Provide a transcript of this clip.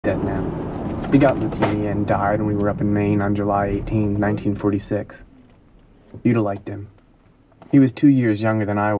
Dead now. He got leukemia and died when we were up in Maine on July 18, 1946. You'd have liked him. He was 2 years younger than I was.